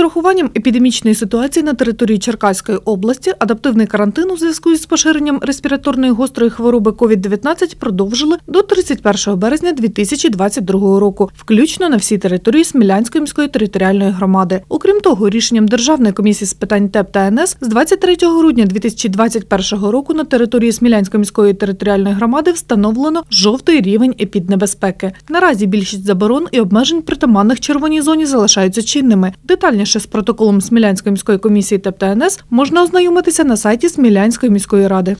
урахуванням епідемічної ситуації на території Черкаської області адаптивний карантин у зв'язку із поширенням респіраторної гострої хвороби COVID-19 продовжили до 31 березня 2022 року, включно на всій території Смілянської міської територіальної громади. Окрім того, рішенням Державної комісії з питань ТЕБ та НС з 23 грудня 2021 року на території Смілянської міської територіальної громади встановлено жовтий рівень епіднебезпеки. Наразі більшість заборон і обмежень притаманних червоній зоні залишаються чинними. Детальніше з протоколом Смілянської міської комісії ТЕБ та НС можна ознайомитися на сайті Смілянської міської ради.